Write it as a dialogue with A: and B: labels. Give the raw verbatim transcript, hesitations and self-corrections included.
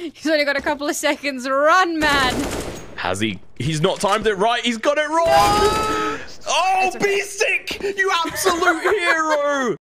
A: He's only got a couple of seconds. Run, man.
B: Has he? He's not timed it right. He's got it wrong.
A: No!
B: Oh,
A: Okay.
B: B-Stick, you absolute hero.